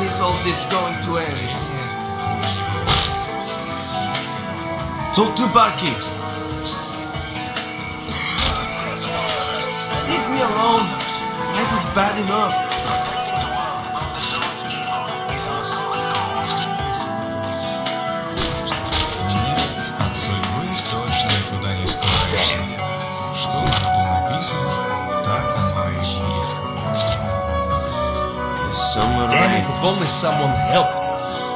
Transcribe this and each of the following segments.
is all this going to end? Talk to barkeep. Leave me alone. Life is bad enough. Нет, от судьбы точно никуда не скроешься. Что на рту написано, так оно и будет. Damn it, if only someone helped me.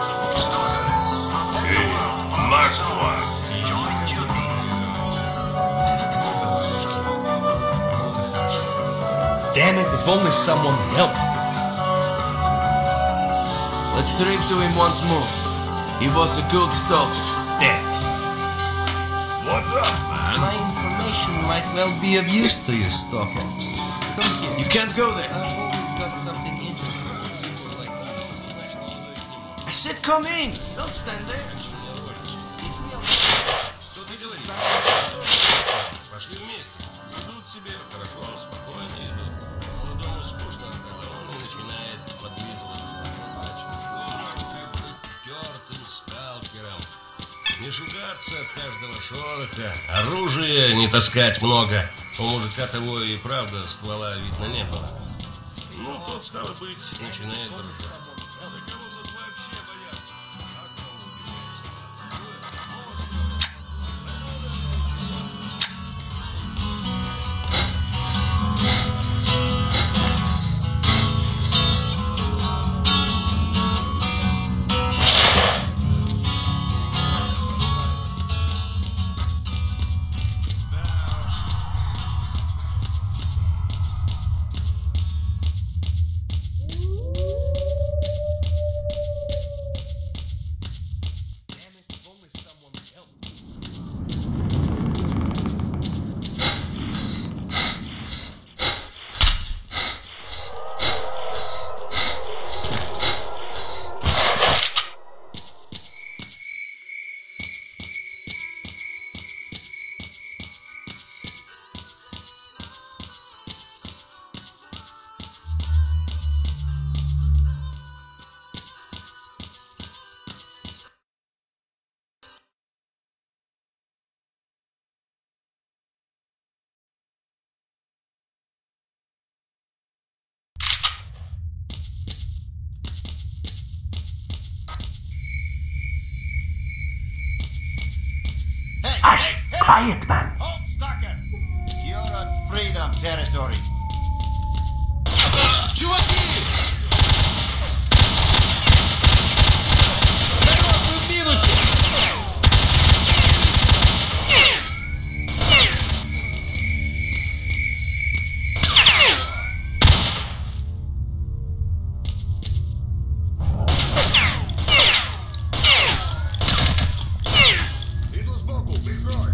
Damn it, if only someone helped me. Let's drink to him once more. He was a good stalker. Damn it. What's up, man? My information might well be of use to you, stalker. Come here. You can't go there. I've always got something interesting. I said come in. Don't stand there. Пошли вместе. Идут себе, хорошо, спокойно идут. Молодому скучно, когда он начинает подлизываться. Тертым сталкером. Не шугаться от каждого шороха. Оружия не таскать много. У мужика того и правда ствола видно не было. Ну, тот, стало быть, начинает драться. Да кого тут вообще бояться? А кого убивается? Damn it, if only someone helped me. Quiet, man. Hold, Stalker! You're on freedom territory. Чуваки! Иду сбоку, прикрой.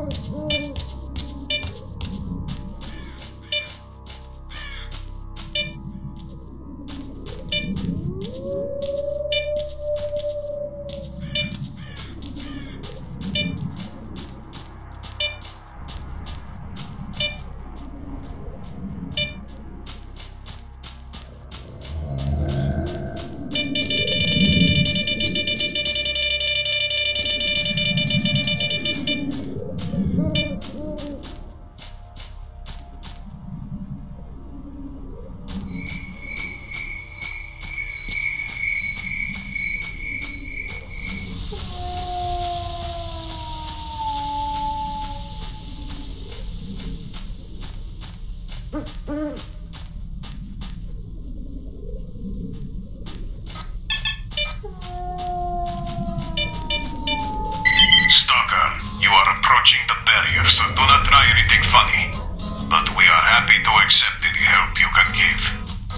Stalker, you are approaching the barrier, so do not try anything funny. But we are happy to accept any help you can give.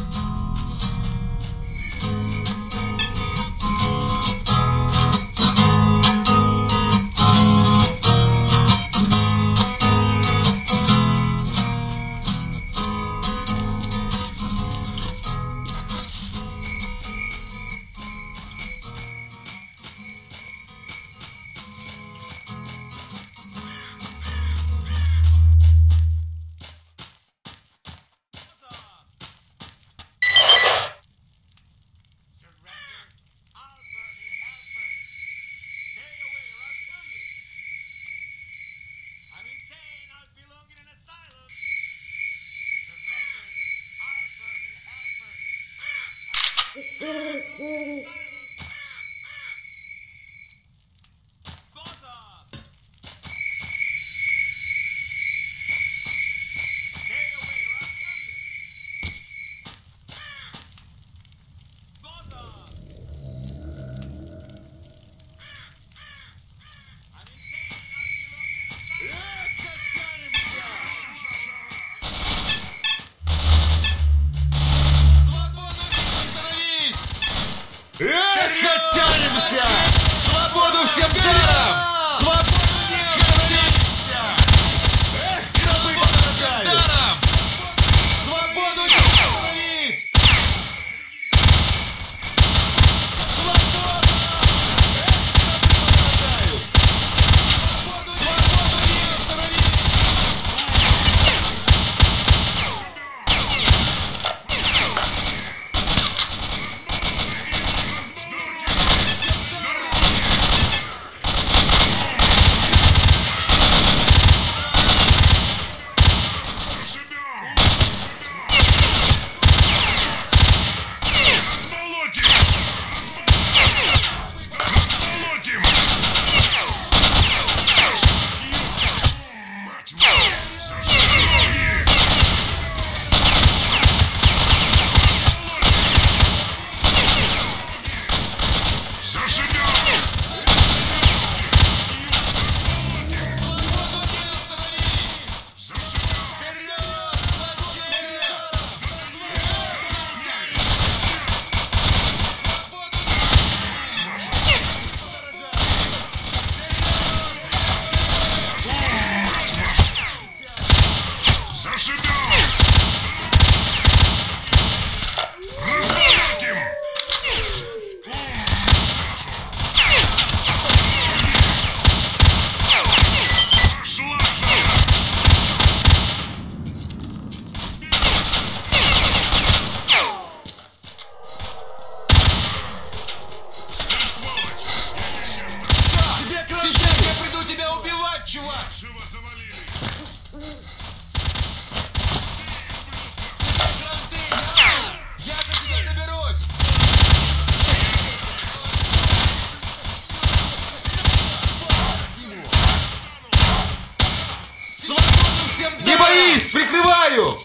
Свободу всем даром! Свободу не остановиться! Свободу всем даром! Свободу не остановить! Свобода! Свободу не остановить! Не боись, прикрываю!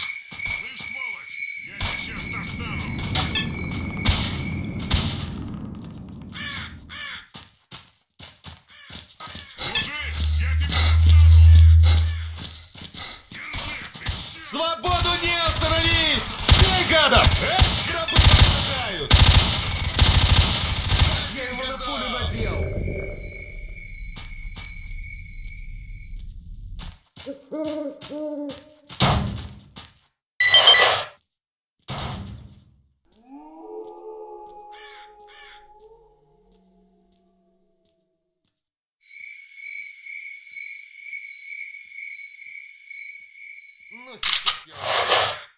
Свободу не остановить! Бей, гадов! Гробы помогают! Я его на пулю надел! Ну, сейчас я...